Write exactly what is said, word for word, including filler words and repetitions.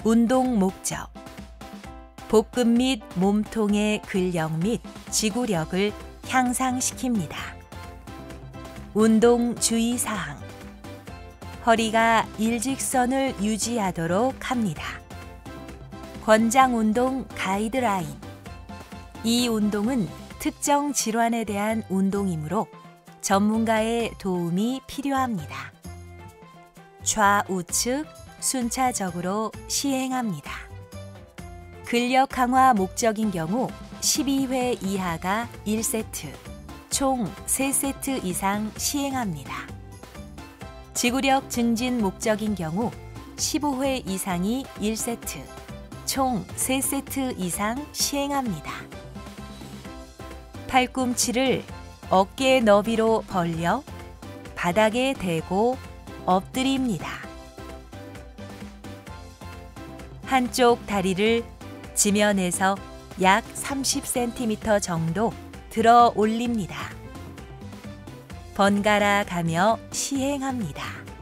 운동 목적. 복근 및 몸통의 근력 및 지구력을 향상시킵니다. 운동 주의사항. 허리가 일직선을 유지하도록 합니다. 권장운동 가이드라인. 이 운동은 특정 질환에 대한 운동이므로 전문가의 도움이 필요합니다. 좌우측 순차적으로 시행합니다. 근력 강화 목적인 경우 십이 회 이하가 일 세트, 총 세 세트 이상 시행합니다. 지구력 증진 목적인 경우 십오 회 이상이 일 세트, 총 세 세트 이상 시행합니다. 팔꿈치를 어깨 너비로 벌려 바닥에 대고 엎드립니다. 한쪽 다리를 지면에서 약 삼십 센티미터 정도 들어 올립니다. 번갈아 가며 시행합니다.